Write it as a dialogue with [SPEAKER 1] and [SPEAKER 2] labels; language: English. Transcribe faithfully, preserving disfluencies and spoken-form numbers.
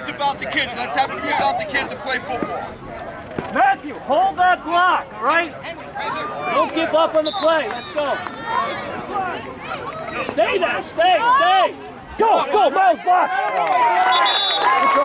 [SPEAKER 1] about the kids. Let's have it be about the kids and play football.
[SPEAKER 2] Matthew, hold that block, all right? Don't give up on the play. Let's go. Stay there. Stay, stay.
[SPEAKER 3] Go, go, Miles, block.